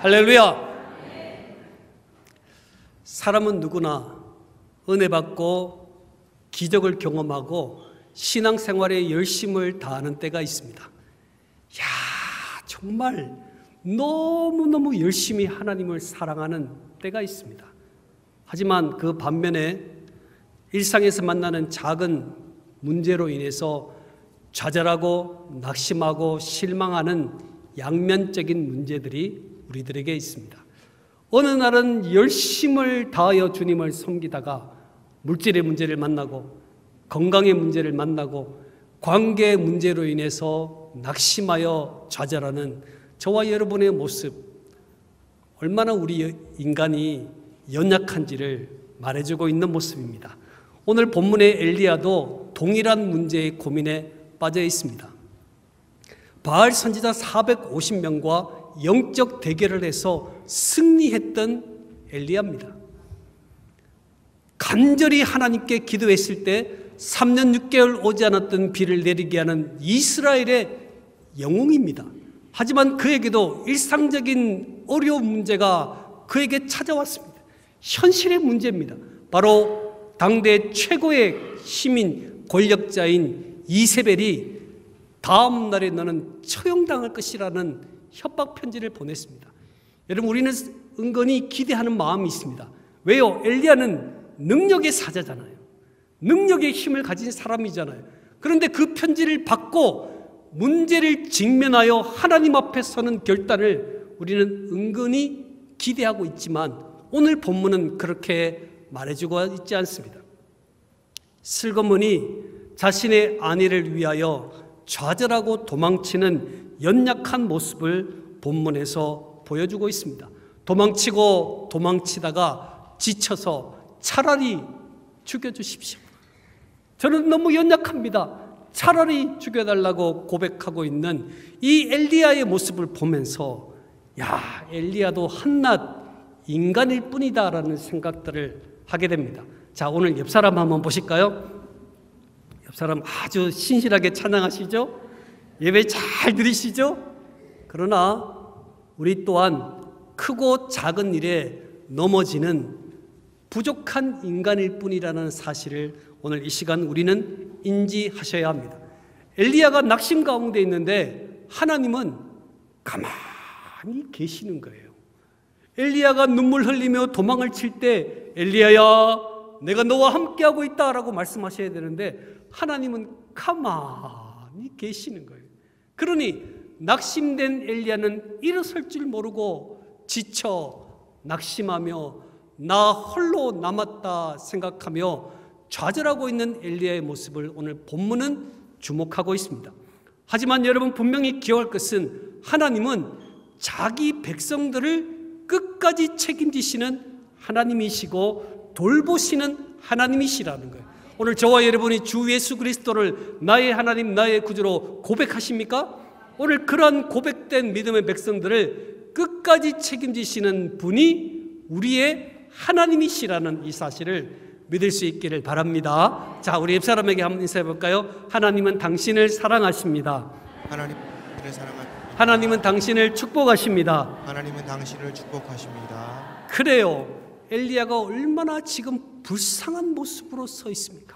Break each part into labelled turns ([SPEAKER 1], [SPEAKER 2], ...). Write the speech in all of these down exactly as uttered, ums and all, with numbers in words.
[SPEAKER 1] 할렐루야. 사람은 누구나 은혜 받고 기적을 경험하고 신앙생활에 열심을 다하는 때가 있습니다. 야, 정말 너무너무 열심히 하나님을 사랑하는 때가 있습니다. 하지만 그 반면에 일상에서 만나는 작은 문제로 인해서 좌절하고 낙심하고 실망하는 양면적인 문제들이 우리들에게 있습니다. 어느 날은 열심을 다하여 주님을 섬기다가 물질의 문제를 만나고 건강의 문제를 만나고 관계의 문제로 인해서 낙심하여 좌절하는 저와 여러분의 모습, 얼마나 우리 인간이 연약한지를 말해주고 있는 모습입니다. 오늘 본문의 엘리야도 동일한 문제의 고민에 빠져 있습니다. 바알 선지자 사백오십 명과 영적 대결을 해서 승리했던 엘리야입니다. 간절히 하나님께 기도했을 때 삼 년 육 개월 오지 않았던 비를 내리게 하는 이스라엘의 영웅입니다. 하지만 그에게도 일상적인 어려운 문제가 그에게 찾아왔습니다. 현실의 문제입니다. 바로 당대 최고의 시민 권력자인 이세벨이 다음 날에 너는 처형당할 것이라는 협박 편지를 보냈습니다. 여러분, 우리는 은근히 기대하는 마음이 있습니다. 왜요? 엘리야는 능력의 사자잖아요. 능력의 힘을 가진 사람이잖아요. 그런데 그 편지를 받고 문제를 직면하여 하나님 앞에 서는 결단을 우리는 은근히 기대하고 있지만 오늘 본문은 그렇게 말해주고 있지 않습니다. 슬그머니 자신의 아내를 위하여 좌절하고 도망치는 연약한 모습을 본문에서 보여주고 있습니다. 도망치고 도망치다가 지쳐서 차라리 죽여주십시오. 저는 너무 연약합니다. 차라리 죽여달라고 고백하고 있는 이 엘리야의 모습을 보면서 야, 엘리야도 한낱 인간일 뿐이다라는 생각들을 하게 됩니다. 자, 오늘 옆 사람 한번 보실까요? 옆 사람 아주 신실하게 찬양하시죠? 예배 잘 들으시죠? 그러나 우리 또한 크고 작은 일에 넘어지는 부족한 인간일 뿐이라는 사실을 오늘 이 시간 우리는 인지하셔야 합니다. 엘리야가 낙심 가운데 있는데 하나님은 가만히 계시는 거예요. 엘리야가 눈물 흘리며 도망을 칠 때 엘리야야, 내가 너와 함께하고 있다라고 말씀하셔야 되는데 하나님은 가만히 계시는 거예요. 그러니 낙심된 엘리야는 일어설 줄 모르고 지쳐 낙심하며 나 홀로 남았다 생각하며 좌절하고 있는 엘리야의 모습을 오늘 본문은 주목하고 있습니다. 하지만 여러분 분명히 기억할 것은 하나님은 자기 백성들을 끝까지 책임지시는 하나님이시고 돌보시는 하나님이시라는 거예요. 오늘 저와 여러분이 주 예수 그리스도를 나의 하나님, 나의 구주로 고백하십니까? 오늘 그러한 고백된 믿음의 백성들을 끝까지 책임지시는 분이 우리의 하나님이시라는 이 사실을 믿을 수 있기를 바랍니다. 자, 우리 옆 사람에게 한번 인사해 볼까요? 하나님은 당신을 사랑하십니다.
[SPEAKER 2] 하나님을 사랑하십니다.
[SPEAKER 1] 하나님은 당신을 축복하십니다.
[SPEAKER 2] 하나님은 당신을 축복하십니다.
[SPEAKER 1] 그래요. 엘리야가 얼마나 지금 불쌍한 모습으로 서 있습니까?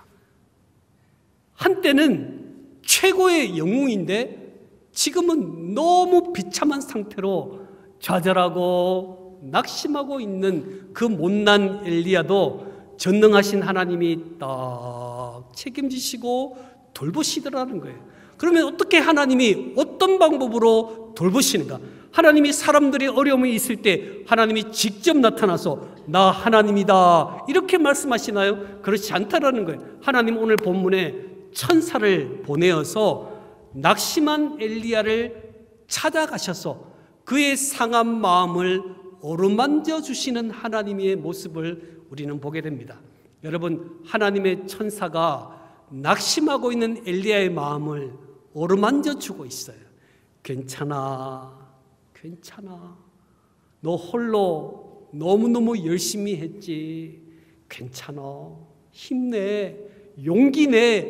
[SPEAKER 1] 한때는 최고의 영웅인데 지금은 너무 비참한 상태로 좌절하고 낙심하고 있는 그 못난 엘리야도 전능하신 하나님이 딱 책임지시고 돌보시더라는 거예요. 그러면 어떻게 하나님이 어떤 방법으로 돌보시는가? 하나님이 사람들이 어려움이 있을 때 하나님이 직접 나타나서 나 하나님이다 이렇게 말씀하시나요? 그렇지 않다라는 거예요. 하나님 오늘 본문에 천사를 보내어서 낙심한 엘리야를 찾아가셔서 그의 상한 마음을 어루만져 주시는 하나님의 모습을 우리는 보게 됩니다. 여러분, 하나님의 천사가 낙심하고 있는 엘리야의 마음을 어루만져 주고 있어요. 괜찮아, 괜찮아. 너 홀로 너무너무 열심히 했지. 괜찮아, 힘내, 용기 내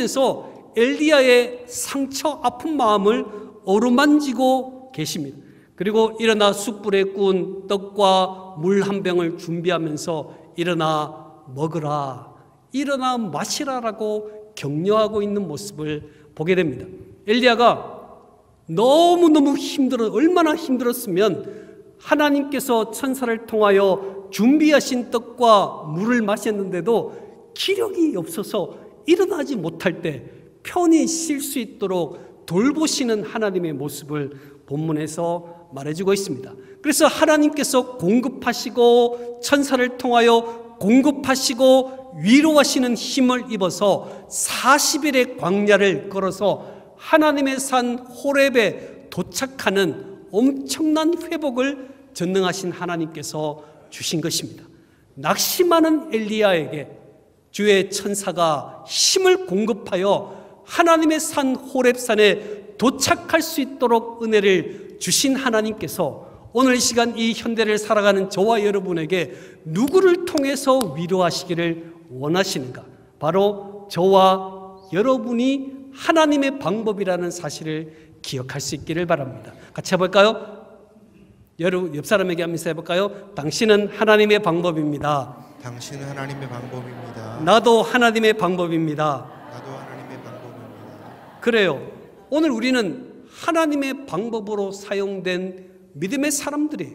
[SPEAKER 1] 하면서 엘리야의 상처 아픈 마음을 어루만지고 계십니다. 그리고 일어나 숯불에 구운 떡과 물 한 병을 준비하면서 일어나 먹으라, 일어나 마시라라고 격려하고 있는 모습을 보게 됩니다. 엘리야가 너무너무 힘들어, 얼마나 힘들었으면 하나님께서 천사를 통하여 준비하신 떡과 물을 마셨는데도 기력이 없어서 일어나지 못할 때 편히 쉴 수 있도록 돌보시는 하나님의 모습을 본문에서 말해주고 있습니다. 그래서 하나님께서 공급하시고 천사를 통하여 공급하시고 위로하시는 힘을 입어서 사십 일의 광야를 걸어서 하나님의 산 호렙에 도착하는 엄청난 회복을 전능하신 하나님께서 주신 것입니다. 낙심하는 엘리야에게 주의 천사가 힘을 공급하여 하나님의 산 호렙산에 도착할 수 있도록 은혜를 주신 하나님께서 오늘 이 시간 이 현대를 살아가는 저와 여러분에게 누구를 통해서 위로하시기를 원하시는가? 바로 저와 여러분이 하나님의 방법이라는 사실을 기억할 수 있기를 바랍니다. 같이 해볼까요? 여러분 옆 사람에게 하면서 해볼까요? 당신은 하나님의 방법입니다.
[SPEAKER 2] 당신은 하나님의 방법입니다.
[SPEAKER 1] 나도 하나님의 방법입니다.
[SPEAKER 2] 나도 하나님의 방법입니다.
[SPEAKER 1] 그래요. 오늘 우리는 하나님의 방법으로 사용된 믿음의 사람들이에요.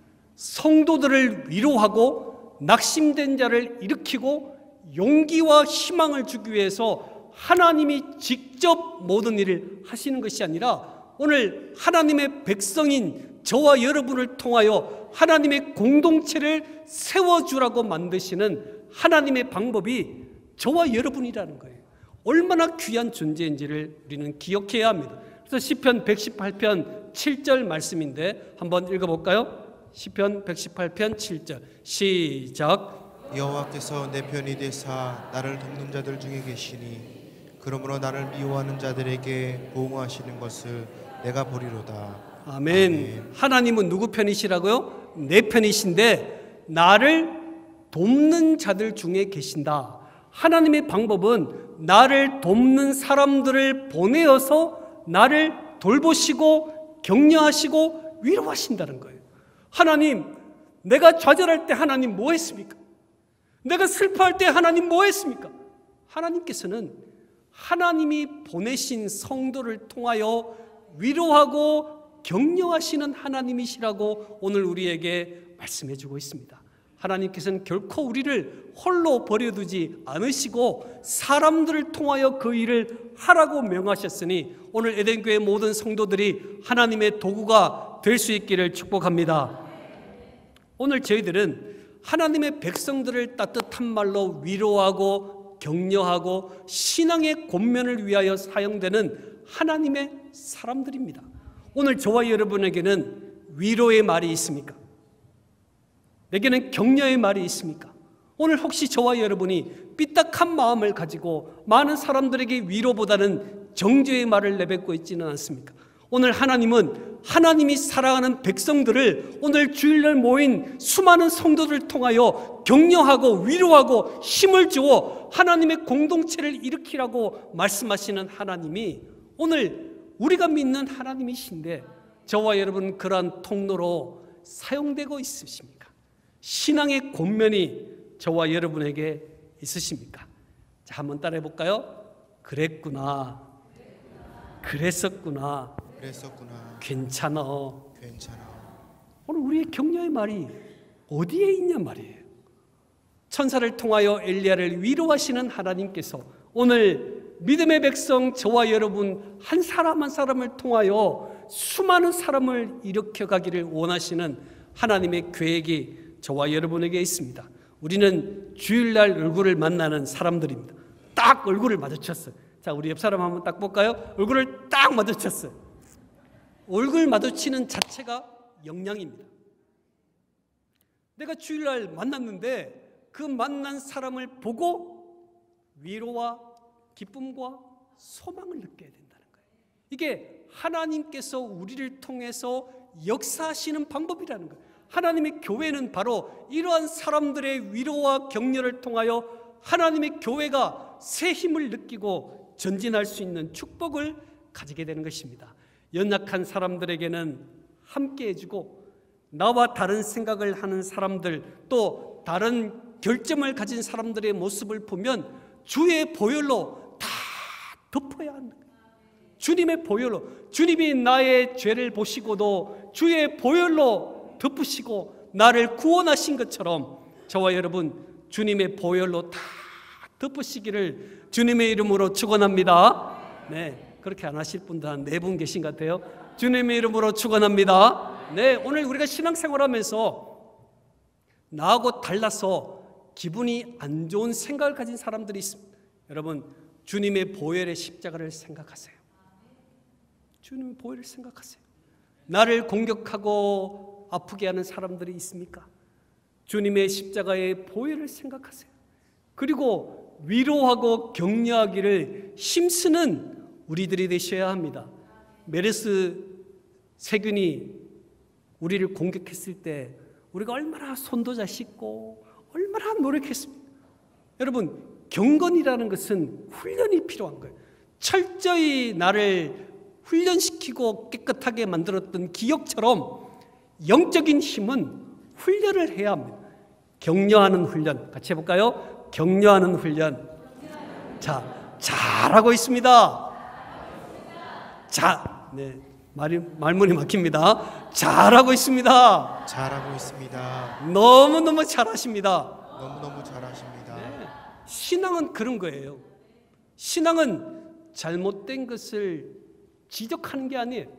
[SPEAKER 1] 성도들을 위로하고 낙심된 자를 일으키고 용기와 희망을 주기 위해서 하나님이 직접 모든 일을 하시는 것이 아니라 오늘 하나님의 백성인 저와 여러분을 통하여 하나님의 공동체를 세워주라고 만드시는 하나님의 방법이 저와 여러분이라는 거예요. 얼마나 귀한 존재인지를 우리는 기억해야 합니다. 그래서 시편 백십팔 편 칠 절 말씀인데 한번 읽어볼까요? 시편 백십팔 편 칠 절 시작.
[SPEAKER 2] 여호와께서 내 편이 되사 나를 돕는 자들 중에 계시니 그러므로 나를 미워하는 자들에게 보응하시는 것을 내가 보리로다.
[SPEAKER 1] 아멘.
[SPEAKER 2] 아멘.
[SPEAKER 1] 하나님은 누구 편이시라고요? 내 편이신데 나를 돕는 자들 중에 계신다. 하나님의 방법은 나를 돕는 사람들을 보내어서 나를 돌보시고 격려하시고 위로하신다는 거예요. 하나님, 내가 좌절할 때 하나님 뭐 했습니까? 내가 슬퍼할 때 하나님 뭐 했습니까? 하나님께서는 하나님이 보내신 성도를 통하여 위로하고 격려하시는 하나님이시라고 오늘 우리에게 말씀해 주고 있습니다. 하나님께서는 결코 우리를 홀로 버려두지 않으시고 사람들을 통하여 그 일을 하라고 명하셨으니 오늘 에덴교회 모든 성도들이 하나님의 도구가 될 수 있기를 축복합니다. 오늘 저희들은 하나님의 백성들을 따뜻한 말로 위로하고 격려하고 신앙의 권면을 위하여 사용되는 하나님의 사람들입니다. 오늘 저와 여러분에게는 위로의 말이 있습니까? 내게는 격려의 말이 있습니까? 오늘 혹시 저와 여러분이 삐딱한 마음을 가지고 많은 사람들에게 위로보다는 정죄의 말을 내뱉고 있지는 않습니까? 오늘 하나님은 하나님이 사랑하는 백성들을 오늘 주일날 모인 수많은 성도들을 통하여 격려하고 위로하고 힘을 주어 하나님의 공동체를 일으키라고 말씀하시는 하나님이 오늘 우리가 믿는 하나님이신데 저와 여러분 그러한 통로로 사용되고 있으십니까? 신앙의 권면이 저와 여러분에게 있으십니까? 자, 한번 따라해 볼까요? 그랬구나. 그랬었구나.
[SPEAKER 2] 그랬었구나.
[SPEAKER 1] 괜찮아.
[SPEAKER 2] 괜찮아.
[SPEAKER 1] 오늘 우리의 격려의 말이 어디에 있냐 말이에요. 천사를 통하여 엘리야를 위로하시는 하나님께서 오늘 믿음의 백성 저와 여러분 한 사람 한 사람을 통하여 수많은 사람을 일으켜가기를 원하시는 하나님의 계획이 저와 여러분에게 있습니다. 우리는 주일날 얼굴을 만나는 사람들입니다. 딱 얼굴을 마주쳤어요. 자, 우리 옆 사람 한번 딱 볼까요? 얼굴을 딱 마주쳤어요. 얼굴 마주치는 자체가 영향입니다. 내가 주일날 만났는데 그 만난 사람을 보고 위로와 기쁨과 소망을 느껴야 된다는 거예요. 이게 하나님께서 우리를 통해서 역사하시는 방법이라는 거예요. 하나님의 교회는 바로 이러한 사람들의 위로와 격려를 통하여 하나님의 교회가 새 힘을 느끼고 전진할 수 있는 축복을 가지게 되는 것입니다. 연약한 사람들에게는 함께 해주고 나와 다른 생각을 하는 사람들 또 다른 결점을 가진 사람들의 모습을 보면 주의 보혈로 다 덮어야 한다. 주님의 보혈로 주님이 나의 죄를 보시고도 주의 보혈로 덮으시고 나를 구원하신 것처럼 저와 여러분 주님의 보혈로 다 덮으시기를 주님의 이름으로 축원합니다. 네, 그렇게 안 하실 분들 한 네 분 계신 것 같아요. 주님의 이름으로 축원합니다. 네, 오늘 우리가 신앙생활하면서 나하고 달라서 기분이 안 좋은 생각을 가진 사람들이 있습니다. 여러분, 주님의 보혈의 십자가를 생각하세요. 주님의 보혈을 생각하세요. 나를 공격하고 아프게 하는 사람들이 있습니까? 주님의 십자가의 보혈을 생각하세요. 그리고 위로하고 격려하기를 힘쓰는 우리들이 되셔야 합니다. 메르스 세균이 우리를 공격했을 때 우리가 얼마나 손도 잘 씻고 얼마나 노력했습니까? 여러분, 경건이라는 것은 훈련이 필요한 거예요. 철저히 나를 훈련시키고 깨끗하게 만들었던 기억처럼 영적인 힘은 훈련을 해야 합니다. 격려하는 훈련 같이 해볼까요? 격려하는 훈련. 자, 잘하고 있습니다. 자, 네, 말이 말문이 막힙니다. 잘하고 있습니다.
[SPEAKER 2] 잘하고 있습니다.
[SPEAKER 1] 너무 너무 잘하십니다.
[SPEAKER 2] 너무 너무 잘하십니다.
[SPEAKER 1] 네, 신앙은 그런 거예요. 신앙은 잘못된 것을 지적하는 게 아니에요.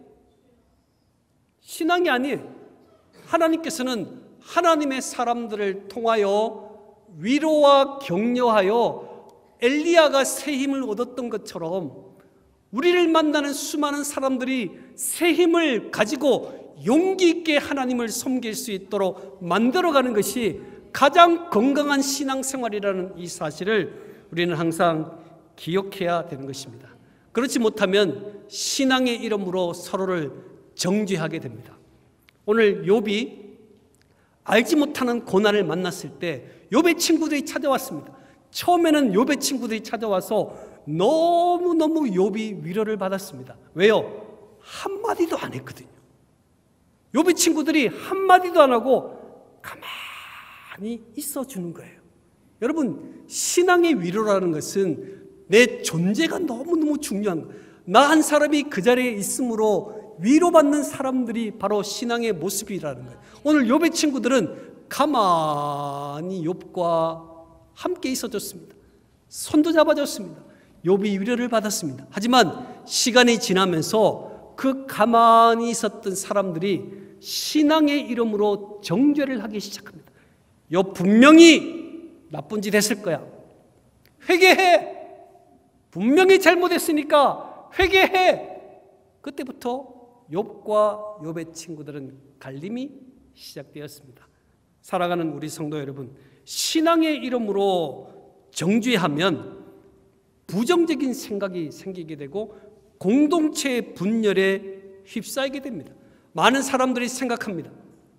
[SPEAKER 1] 신앙이 아니에요. 하나님께서는 하나님의 사람들을 통하여 위로와 격려하여 엘리야가 새 힘을 얻었던 것처럼 우리를 만나는 수많은 사람들이 새 힘을 가지고 용기 있게 하나님을 섬길 수 있도록 만들어가는 것이 가장 건강한 신앙생활이라는 이 사실을 우리는 항상 기억해야 되는 것입니다. 그렇지 못하면 신앙의 이름으로 서로를 정죄하게 됩니다. 오늘 욥이 알지 못하는 고난을 만났을 때 욥의 친구들이 찾아왔습니다. 처음에는 욥의 친구들이 찾아와서 너무너무 욥이 위로를 받았습니다. 왜요? 한마디도 안 했거든요. 욥의 친구들이 한마디도 안 하고 가만히 있어주는 거예요. 여러분, 신앙의 위로라는 것은 내 존재가 너무너무 중요한 거예요. 나 한 사람이 그 자리에 있으므로 위로받는 사람들이 바로 신앙의 모습이라는 거예요. 오늘 욥의 친구들은 가만히 욥과 함께 있어줬습니다. 손도 잡아줬습니다. 욥이 위로를 받았습니다. 하지만 시간이 지나면서 그 가만히 있었던 사람들이 신앙의 이름으로 정죄를 하기 시작합니다. 욥 분명히 나쁜 짓 했을 거야. 회개해. 분명히 잘못했으니까 회개해. 그때부터 욥과 욥의 친구들은 갈림이 시작되었습니다. 사랑하는 우리 성도 여러분, 신앙의 이름으로 정죄하면 부정적인 생각이 생기게 되고 공동체의 분열에 휩싸이게 됩니다. 많은 사람들이 생각합니다.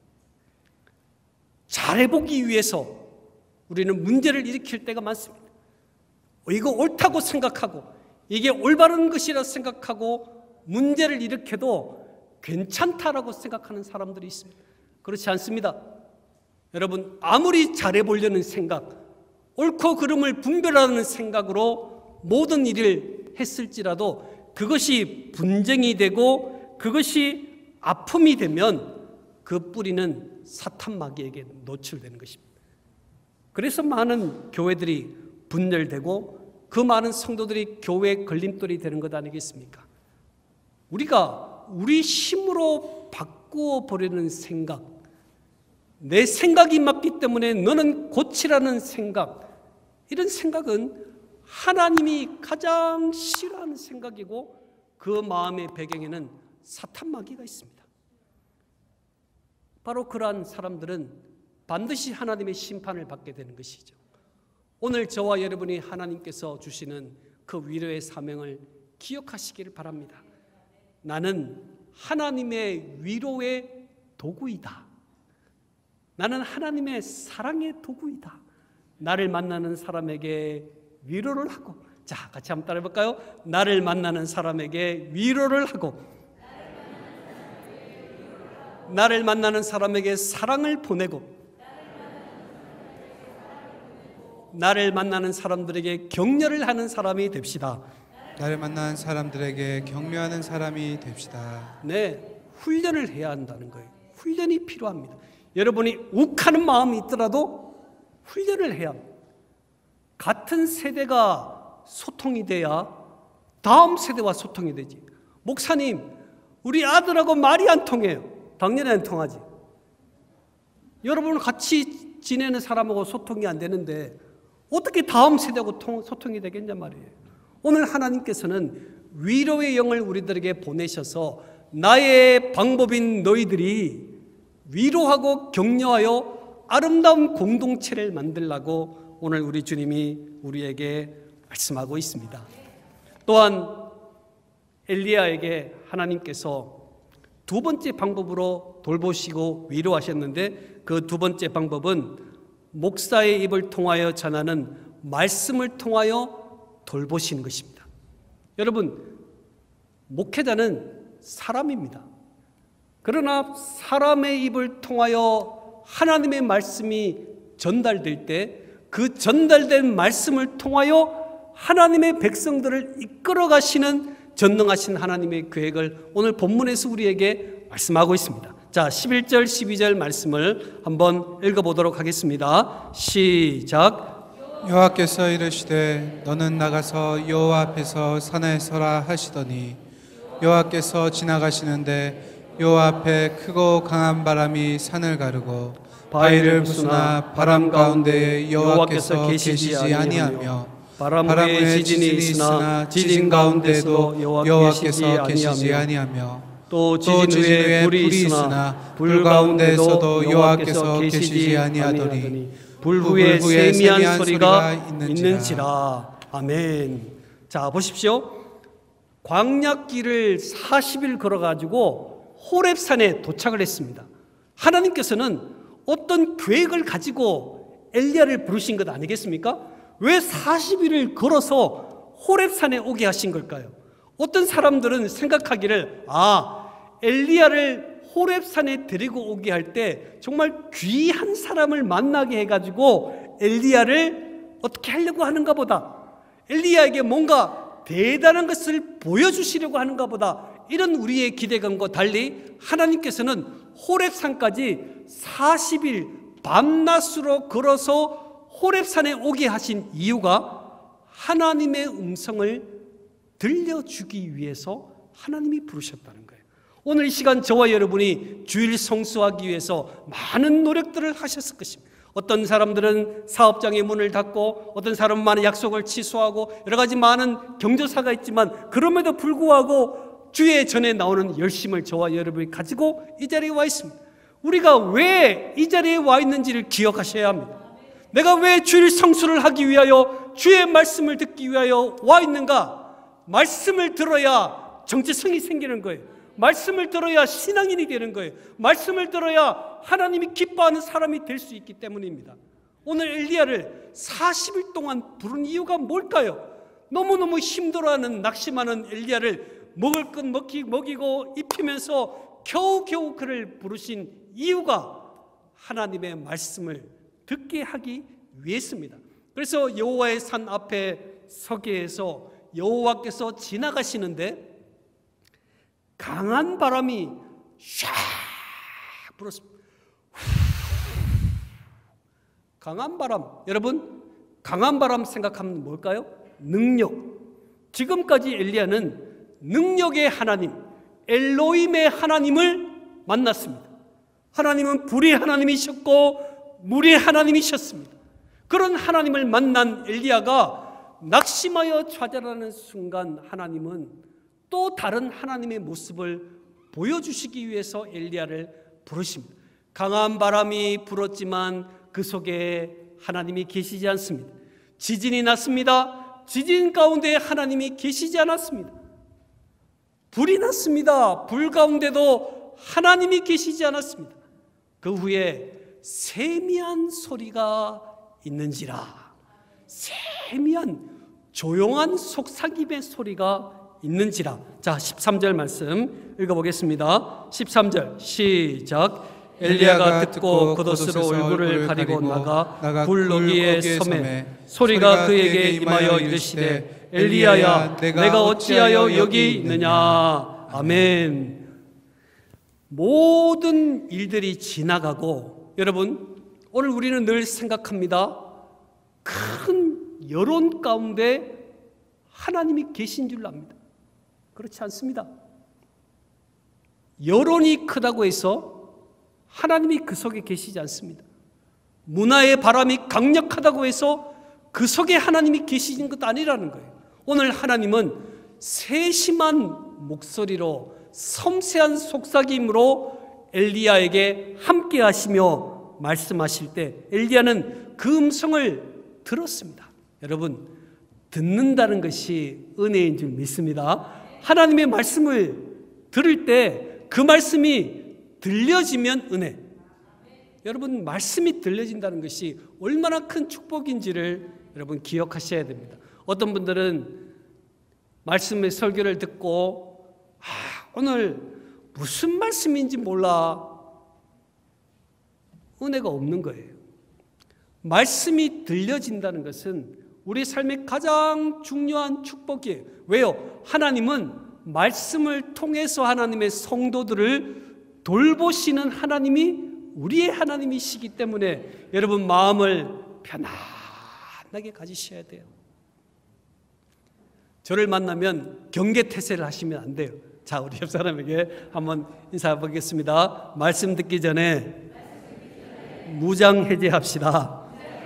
[SPEAKER 1] 잘해보기 위해서 우리는 문제를 일으킬 때가 많습니다. 이거 옳다고 생각하고 이게 올바른 것이라 생각하고 문제를 일으켜도 괜찮다라고 생각하는 사람들이 있습니다. 그렇지 않습니다. 여러분, 아무리 잘해보려는 생각, 옳고 그름을 분별하는 생각으로 모든 일을 했을지라도 그것이 분쟁이 되고 그것이 아픔이 되면 그 뿌리는 사탄 마귀에게 노출되는 것입니다. 그래서 많은 교회들이 분열되고 그 많은 성도들이 교회의 걸림돌이 되는 것 아니겠습니까? 우리가 우리 힘으로 바꾸어 보려는 생각, 내 생각이 맞기 때문에 너는 고치라는 생각, 이런 생각은 하나님이 가장 싫어하는 생각이고 그 마음의 배경에는 사탄 마귀가 있습니다. 바로 그러한 사람들은 반드시 하나님의 심판을 받게 되는 것이죠. 오늘 저와 여러분이 하나님께서 주시는 그 위로의 사명을 기억하시기를 바랍니다. 나는 하나님의 위로의 도구이다. 나는 하나님의 사랑의 도구이다. 나를 만나는 사람에게 위로를 하고, 자, 같이 한번 따라해 볼까요? 나를 만나는 사람에게 위로를 하고, 나를 만나는 사람에게 사랑을 보내고 나를 만나는 사람들에게 격려를 하는 사람이 됩시다.
[SPEAKER 3] 나를 만난 사람들에게 격려하는 사람이 됩시다.
[SPEAKER 1] 네, 훈련을 해야 한다는 거예요. 훈련이 필요합니다. 여러분이 욱하는 마음이 있더라도 훈련을 해야 합니다. 같은 세대가 소통이 돼야 다음 세대와 소통이 되지. 목사님, 우리 아들하고 말이 안 통해요. 당연히 안 통하지. 여러분 같이 지내는 사람하고 소통이 안 되는데 어떻게 다음 세대하고 통, 소통이 되겠냐 말이에요. 오늘 하나님께서는 위로의 영을 우리들에게 보내셔서 나의 방법인 너희들이 위로하고 격려하여 아름다운 공동체를 만들라고 오늘 우리 주님이 우리에게 말씀하고 있습니다. 또한 엘리야에게 하나님께서 두 번째 방법으로 돌보시고 위로하셨는데 그 두 번째 방법은 목사의 입을 통하여 전하는 말씀을 통하여 돌보시는 것입니다. 여러분, 목회자는 사람입니다. 그러나 사람의 입을 통하여 하나님의 말씀이 전달될 때 그 전달된 말씀을 통하여 하나님의 백성들을 이끌어 가시는 전능하신 하나님의 계획을 오늘 본문에서 우리에게 말씀하고 있습니다. 자, 십일 절 십이 절 말씀을 한번 읽어보도록 하겠습니다. 시작.
[SPEAKER 3] 여호와께서 이르시되 너는 나가서 여호와 앞에서 산에 서라 하시더니 여호와께서 지나가시는데 여호와 앞에 크고 강한 바람이 산을 가르고 바위를 부수나 바람 가운데에 여호와께서 계시지 아니하며 바람 후에 지진이 있으나 지진 가운데도 여호와께서 계시지 아니하며 또 지진 후에 불이 있으나 불 가운데에서도 여호와께서 계시지 아니하더니 불 후에 세미한 소리가 있는지라.
[SPEAKER 1] 아멘. 자, 보십시오. 광야길을 사십 일 걸어가지고 호렙산에 도착을 했습니다. 하나님께서는 어떤 계획을 가지고 엘리야를 부르신 것 아니겠습니까? 왜 사십 일을 걸어서 호렙산에 오게 하신 걸까요? 어떤 사람들은 생각하기를 아, 엘리야를 호렙산에 데리고 오게 할 때 정말 귀한 사람을 만나게 해가지고 엘리야를 어떻게 하려고 하는가 보다, 엘리야에게 뭔가 대단한 것을 보여주시려고 하는가 보다, 이런 우리의 기대감과 달리 하나님께서는 호렙산까지 사십 일 밤낮으로 걸어서 호렙산에 오게 하신 이유가 하나님의 음성을 들려주기 위해서 하나님이 부르셨다는 거예요. 오늘 이 시간 저와 여러분이 주일 성수하기 위해서 많은 노력들을 하셨을 것입니다. 어떤 사람들은 사업장의 문을 닫고, 어떤 사람은 많은 약속을 취소하고, 여러 가지 많은 경조사가 있지만 그럼에도 불구하고 주의 전에 나오는 열심을 저와 여러분이 가지고 이 자리에 와 있습니다. 우리가 왜 이 자리에 와 있는지를 기억하셔야 합니다. 내가 왜 주일 성수를 하기 위하여, 주의 말씀을 듣기 위하여 와 있는가? 말씀을 들어야 정체성이 생기는 거예요. 말씀을 들어야 신앙인이 되는 거예요. 말씀을 들어야 하나님이 기뻐하는 사람이 될 수 있기 때문입니다. 오늘 엘리야를 사십 일 동안 부른 이유가 뭘까요? 너무너무 힘들어하는, 낙심하는 엘리야를 먹을 것 먹기, 먹이고 입히면서 겨우겨우 그를 부르신 이유가 하나님의 말씀을 듣게 하기 위해서입니다. 그래서 여호와의 산 앞에 서게 해서 여호와께서 지나가시는데 강한 바람이 샥 불었습니다. 강한 바람, 여러분, 강한 바람 생각하면 뭘까요? 능력. 지금까지 엘리야는 능력의 하나님, 엘로힘의 하나님을 만났습니다. 하나님은 불의 하나님이셨고 물의 하나님이셨습니다. 그런 하나님을 만난 엘리야가 낙심하여 좌절하는 순간 하나님은 또 다른 하나님의 모습을 보여주시기 위해서 엘리야를 부르십니다. 강한 바람이 불었지만 그 속에 하나님이 계시지 않습니다. 지진이 났습니다. 지진 가운데 하나님이 계시지 않았습니다. 불이 났습니다. 불 가운데도 하나님이 계시지 않았습니다. 그 후에 세미한 소리가 있는지라. 세미한 조용한 속삭임의 소리가 있는지라. 자, 십삼 절 말씀 읽어보겠습니다. 십삼 절 시작. 엘리야가 듣고 겉옷으로 얼굴을 가리고 나가 굴러기의 섬에 소리가 그에게 임하여 이르시되 엘리야야 내가 어찌하여 여기 있느냐. 아멘. 모든 일들이 지나가고, 여러분 오늘 우리는 늘 생각합니다. 큰 여론 가운데 하나님이 계신 줄 압니다. 그렇지 않습니다. 여론이 크다고 해서 하나님이 그 속에 계시지 않습니다. 문화의 바람이 강력하다고 해서 그 속에 하나님이 계시는 것도 아니라는 거예요. 오늘 하나님은 세심한 목소리로 섬세한 속삭임으로 엘리야에게 함께 하시며 말씀하실 때 엘리야는 그 음성을 들었습니다. 여러분, 듣는다는 것이 은혜인 줄 믿습니다. 하나님의 말씀을 들을 때 그 말씀이 들려지면 은혜. 여러분, 말씀이 들려진다는 것이 얼마나 큰 축복인지를 여러분 기억하셔야 됩니다. 어떤 분들은 말씀의 설교를 듣고 아, 오늘 무슨 말씀인지 몰라. 은혜가 없는 거예요. 말씀이 들려진다는 것은 우리 삶의 가장 중요한 축복이에요. 왜요? 하나님은 말씀을 통해서 하나님의 성도들을 돌보시는 하나님이 우리의 하나님이시기 때문에 여러분 마음을 편안하게 가지셔야 돼요. 저를 만나면 경계태세를 하시면 안 돼요. 자, 우리 옆 사람에게 한번 인사해 보겠습니다. 말씀 듣기 전에 무장 해제합시다.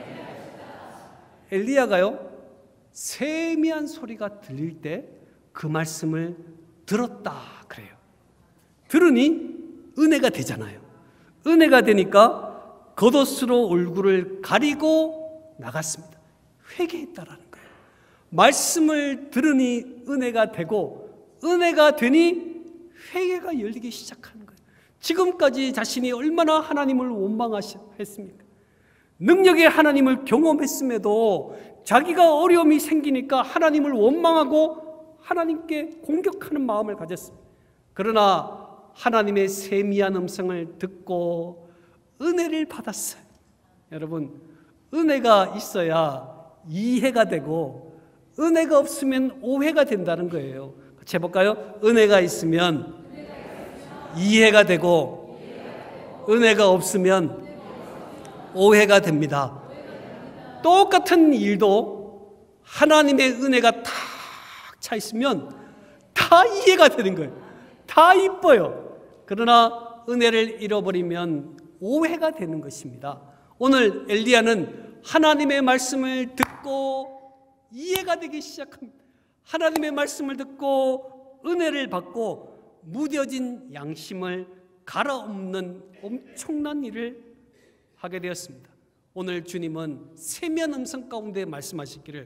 [SPEAKER 1] 엘리야가요, 세미한 소리가 들릴 때 그 말씀을 들었다 그래요. 들으니 은혜가 되잖아요. 은혜가 되니까 겉옷으로 얼굴을 가리고 나갔습니다. 회개했다라는 거예요. 말씀을 들으니 은혜가 되고, 은혜가 되니 회개가 열리기 시작하는 거예요. 지금까지 자신이 얼마나 하나님을 원망했습니까? 능력의 하나님을 경험했음에도 자기가 어려움이 생기니까 하나님을 원망하고 하나님께 공격하는 마음을 가졌습니다. 그러나 하나님의 세미한 음성을 듣고 은혜를 받았어요. 여러분, 은혜가 있어야 이해가 되고 은혜가 없으면 오해가 된다는 거예요. 같이 해볼까요? 은혜가 있으면 이해가 되고 은혜가 없으면 오해가 됩니다. 똑같은 일도 하나님의 은혜가 탁 차 있으면 다 이해가 되는 거예요. 다 이뻐요. 그러나 은혜를 잃어버리면 오해가 되는 것입니다. 오늘 엘리야는 하나님의 말씀을 듣고 이해가 되기 시작합니다. 하나님의 말씀을 듣고 은혜를 받고 무뎌진 양심을 갈아엎는 엄청난 일을 하게 되었습니다. 오늘 주님은 세미한 음성 가운데 말씀하시기를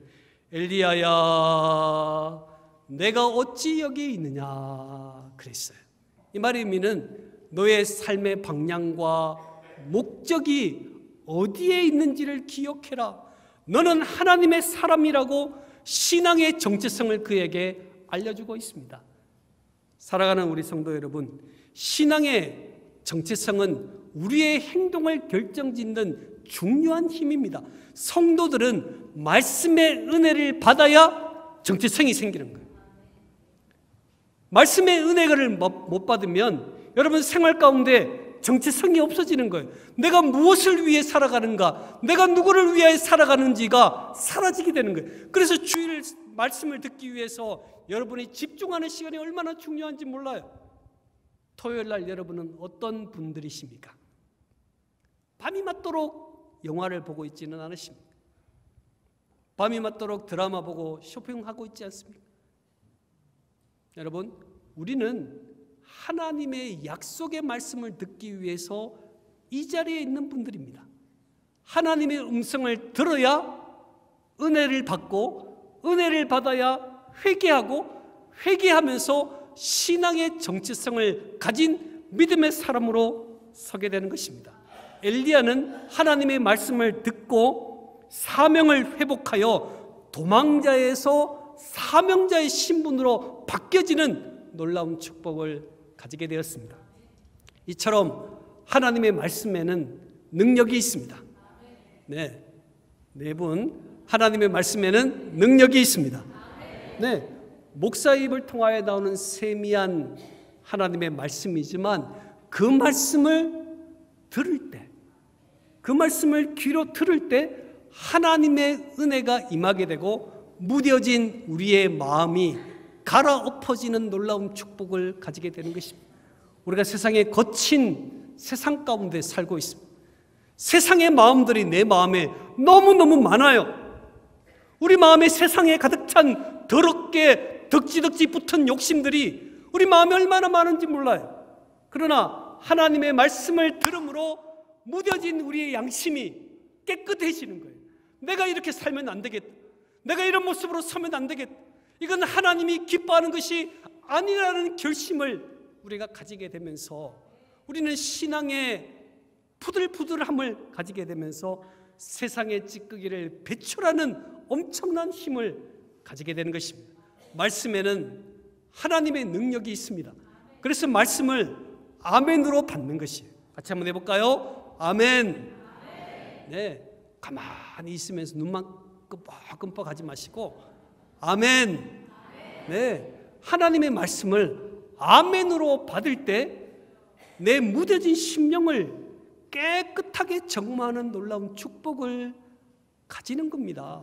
[SPEAKER 1] 엘리야야 내가 어찌 여기 있느냐 그랬어요. 이 말의 의미는 너의 삶의 방향과 목적이 어디에 있는지를 기억해라. 너는 하나님의 사람이라고 신앙의 정체성을 그에게 알려주고 있습니다. 살아가는 우리 성도 여러분, 신앙의 정체성은 우리의 행동을 결정짓는 중요한 힘입니다. 성도들은 말씀의 은혜를 받아야 정체성이 생기는 거예요. 말씀의 은혜를 못 받으면 여러분 생활 가운데 정체성이 없어지는 거예요. 내가 무엇을 위해 살아가는가, 내가 누구를 위해 살아가는지가 사라지게 되는 거예요. 그래서 주일 말씀을 듣기 위해서 여러분이 집중하는 시간이 얼마나 중요한지 몰라요. 토요일 날 여러분은 어떤 분들이십니까? 밤이 맞도록 영화를 보고 있지는 않으십니까? 밤이 맞도록 드라마 보고 쇼핑하고 있지 않습니까? 여러분, 우리는 하나님의 약속의 말씀을 듣기 위해서 이 자리에 있는 분들입니다. 하나님의 음성을 들어야 은혜를 받고, 은혜를 받아야 회개하고, 회개하면서 신앙의 정체성을 가진 믿음의 사람으로 서게 되는 것입니다. 엘리야는 하나님의 말씀을 듣고 사명을 회복하여 도망자에서 사명자의 신분으로 바뀌어지는 놀라운 축복을 가지게 되었습니다. 이처럼 하나님의 말씀에는 능력이 있습니다. 네, 네 분 하나님의 말씀에는 능력이 있습니다. 네, 목사 입을 통하여 나오는 세미한 하나님의 말씀이지만 그 말씀을 들을 때, 그 말씀을 귀로 들을 때 하나님의 은혜가 임하게 되고 무뎌진 우리의 마음이 갈아엎어지는 놀라운 축복을 가지게 되는 것입니다. 우리가 세상의 거친 세상 가운데 살고 있습니다. 세상의 마음들이 내 마음에 너무너무 많아요. 우리 마음에 세상에 가득 찬 더럽게 덕지덕지 붙은 욕심들이 우리 마음에 얼마나 많은지 몰라요. 그러나 하나님의 말씀을 들음으로 무뎌진 우리의 양심이 깨끗해지는 거예요. 내가 이렇게 살면 안 되겠다. 내가 이런 모습으로 서면 안 되겠다. 이건 하나님이 기뻐하는 것이 아니라는 결심을 우리가 가지게 되면서 우리는 신앙의 푸들푸들함을 가지게 되면서 세상의 찌꺼기를 배출하는 엄청난 힘을 가지게 되는 것입니다. 말씀에는 하나님의 능력이 있습니다. 그래서 말씀을 아멘으로 받는 것이에요. 같이 한번 해볼까요? 아멘. 네, 가만히 있으면서 눈만 끔뻑끔뻑 하지 마시고 아멘. 네, 하나님의 말씀을 아멘으로 받을 때 내 무뎌진 심령을 깨끗하게 정화하는 놀라운 축복을 가지는 겁니다.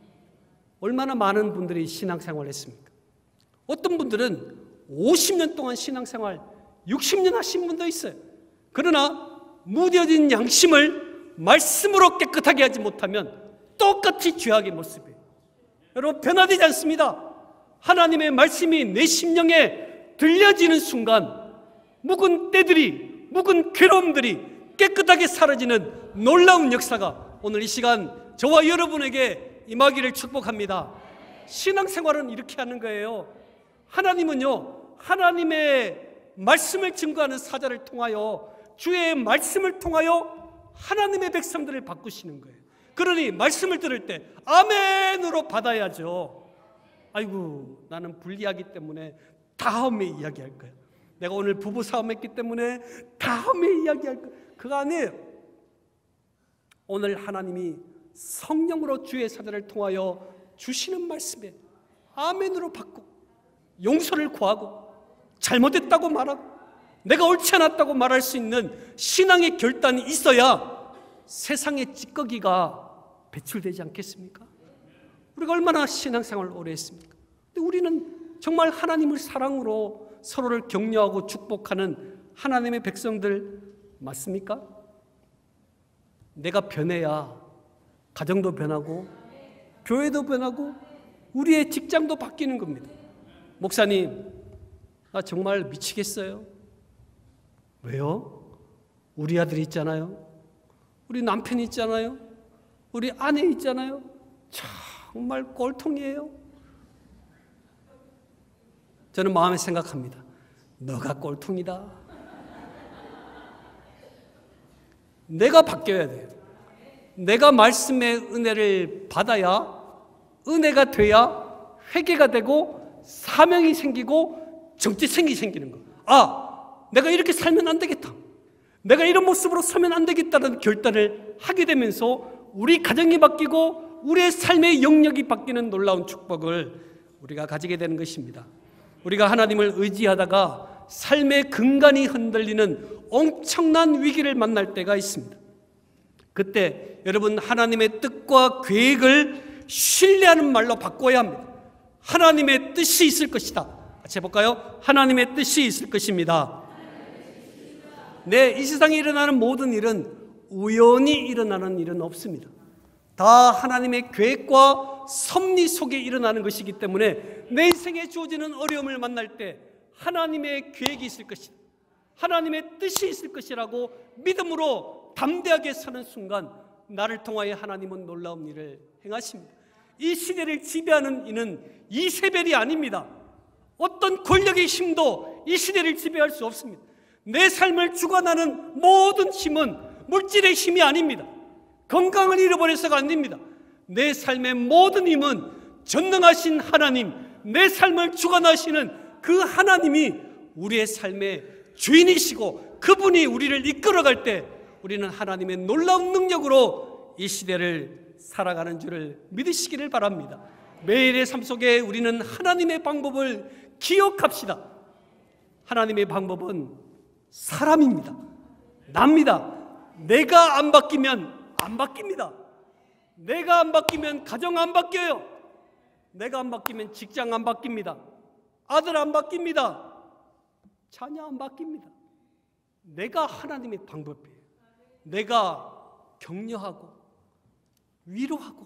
[SPEAKER 1] 얼마나 많은 분들이 신앙생활을 했습니까? 어떤 분들은 오십 년 동안 신앙생활, 육십 년 하신 분도 있어요. 그러나 무뎌진 양심을 말씀으로 깨끗하게 하지 못하면 똑같이 죄악의 모습이에요. 여러분, 변화되지 않습니다. 하나님의 말씀이 내 심령에 들려지는 순간 묵은 때들이, 묵은 괴로움들이 깨끗하게 사라지는 놀라운 역사가 오늘 이 시간 저와 여러분에게 임하기를 축복합니다. 신앙생활은 이렇게 하는 거예요. 하나님은요, 하나님의 말씀을 증거하는 사자를 통하여, 주의 말씀을 통하여 하나님의 백성들을 바꾸시는 거예요. 그러니 말씀을 들을 때 아멘으로 받아야죠. 아이고, 나는 불리하기 때문에 다음에 이야기할 거야. 내가 오늘 부부싸움 했기 때문에 다음에 이야기할 거야. 그거 아니에요. 오늘 하나님이 성령으로 주의 사자를 통하여 주시는 말씀에 아멘으로 받고 용서를 구하고 잘못했다고 말하고 내가 옳지 않았다고 말할 수 있는 신앙의 결단이 있어야 세상의 찌꺼기가 배출되지 않겠습니까? 우리가 얼마나 신앙생활을 오래 했습니까? 근데 우리는 정말 하나님을 사랑으로 서로를 격려하고 축복하는 하나님의 백성들 맞습니까? 내가 변해야 가정도 변하고 교회도 변하고 우리의 직장도 바뀌는 겁니다. 목사님, 나 정말 미치겠어요. 왜요? 우리 아들이 있잖아요. 우리 남편이 있잖아요. 우리 아내 있잖아요. 정말 꼴통이에요. 저는 마음에 생각합니다. 너가 꼴통이다. 내가 바뀌어야 돼요. 내가 말씀의 은혜를 받아야, 은혜가 돼야 회개가 되고 사명이 생기고 정체성이 생기는 거. 아, 내가 이렇게 살면 안 되겠다. 내가 이런 모습으로 서면 안 되겠다는 결단을 하게 되면서 우리 가정이 바뀌고 우리의 삶의 영역이 바뀌는 놀라운 축복을 우리가 가지게 되는 것입니다. 우리가 하나님을 의지하다가 삶의 근간이 흔들리는 엄청난 위기를 만날 때가 있습니다. 그때 여러분, 하나님의 뜻과 계획을 신뢰하는 말로 바꿔야 합니다. 하나님의 뜻이 있을 것이다. 같이 해볼까요? 하나님의 뜻이 있을 것입니다. 네, 이 세상에 일어나는 모든 일은 우연히 일어나는 일은 없습니다. 다 하나님의 계획과 섭리 속에 일어나는 것이기 때문에 내 인생에 주어지는 어려움을 만날 때 하나님의 계획이 있을 것이다, 하나님의 뜻이 있을 것이라고 믿음으로 담대하게 서는 순간 나를 통하여 하나님은 놀라운 일을 행하십니다. 이 시대를 지배하는 이는 이세벨이 아닙니다. 어떤 권력의 힘도 이 시대를 지배할 수 없습니다. 내 삶을 주관하는 모든 힘은 물질의 힘이 아닙니다. 건강을 잃어버려서가 아닙니다. 내 삶의 모든 힘은 전능하신 하나님, 내 삶을 주관하시는 그 하나님이 우리의 삶의 주인이시고 그분이 우리를 이끌어갈 때 우리는 하나님의 놀라운 능력으로 이 시대를 살아가는 줄을 믿으시기를 바랍니다. 매일의 삶 속에 우리는 하나님의 방법을 기억합시다. 하나님의 방법은 사람입니다. 납니다. 내가 안 바뀌면 안 바뀝니다. 내가 안 바뀌면 가정 안 바뀌어요. 내가 안 바뀌면 직장 안 바뀝니다. 아들 안 바뀝니다. 자녀 안 바뀝니다. 내가 하나님의 방법이에요. 내가 격려하고 위로하고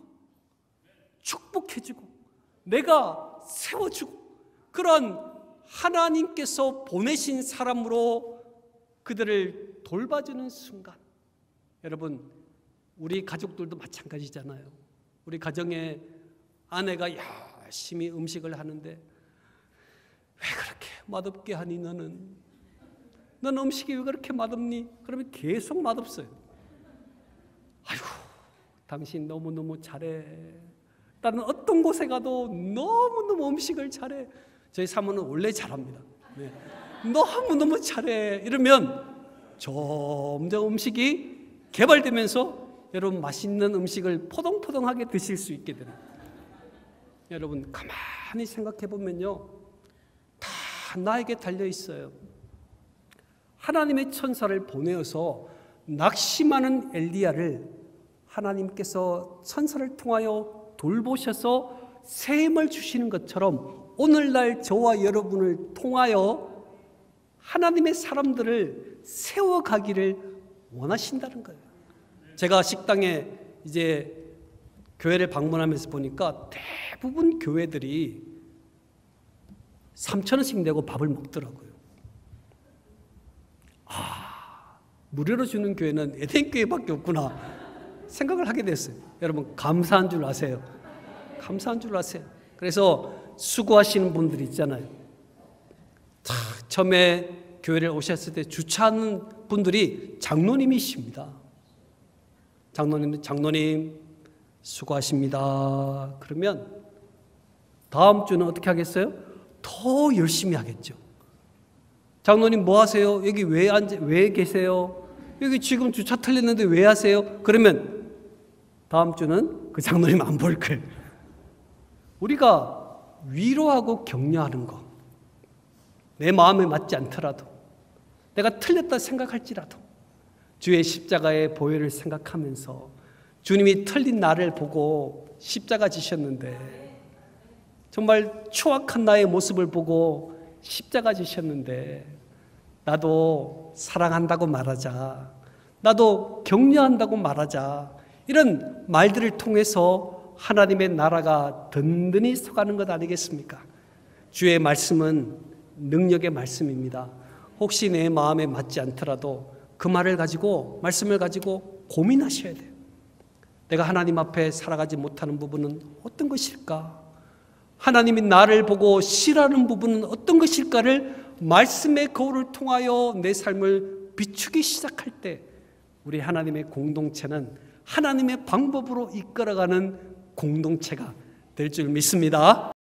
[SPEAKER 1] 축복해주고 내가 세워주고 그런 하나님께서 보내신 사람으로 그들을 돌봐주는 순간, 여러분 우리 가족들도 마찬가지잖아요. 우리 가정에 아내가 열심히 음식을 하는데 왜 그렇게 맛없게 하니 너는? 넌 음식이 왜 그렇게 맛없니? 그러면 계속 맛없어요. 아이고 당신 너무너무 잘해. 나는 어떤 곳에 가도 너무너무 음식을 잘해. 저희 사모는 원래 잘합니다. 네. 너무너무 잘해. 이러면 점점 음식이 개발되면서 여러분 맛있는 음식을 포동포동하게 드실 수 있게 되는. 여러분 가만히 생각해 보면요, 다 나에게 달려 있어요. 하나님의 천사를 보내어서 낙심하는 엘리야를 하나님께서 천사를 통하여 돌보셔서 새 힘을 주시는 것처럼 오늘날 저와 여러분을 통하여 하나님의 사람들을 세워가기를 원하신다는 거예요. 제가 식당에 이제 교회를 방문하면서 보니까 대부분 교회들이 삼천 원씩 내고 밥을 먹더라고요. 아, 무료로 주는 교회는 에덴교회밖에 없구나 생각을 하게 됐어요. 여러분 감사한 줄 아세요? 감사한 줄 아세요? 그래서 수고하시는 분들 있잖아요. 자, 처음에 교회를 오셨을 때 주차하는 분들이 장로님이십니다. 장로님, 장로님 수고하십니다. 그러면 다음 주는 어떻게 하겠어요? 더 열심히 하겠죠. 장로님 뭐 하세요? 여기 왜 앉아, 왜 계세요? 여기 지금 주차 틀렸는데 왜 하세요? 그러면 다음 주는 그 장로님 안 볼 거예요. 우리가 위로하고 격려하는 거, 내 마음에 맞지 않더라도 내가 틀렸다 생각할지라도 주의 십자가의 보혈을 생각하면서 주님이 틀린 나를 보고 십자가 지셨는데, 정말 추악한 나의 모습을 보고 십자가 지셨는데 나도 사랑한다고 말하자, 나도 격려한다고 말하자, 이런 말들을 통해서 하나님의 나라가 든든히 서가는 것 아니겠습니까? 주의 말씀은 능력의 말씀입니다. 혹시 내 마음에 맞지 않더라도 그 말을 가지고, 말씀을 가지고 고민하셔야 돼요. 내가 하나님 앞에 살아가지 못하는 부분은 어떤 것일까? 하나님이 나를 보고 싫어하는 부분은 어떤 것일까를 말씀의 거울을 통하여 내 삶을 비추기 시작할 때 우리 하나님의 공동체는 하나님의 방법으로 이끌어가는 공동체가 될 줄 믿습니다.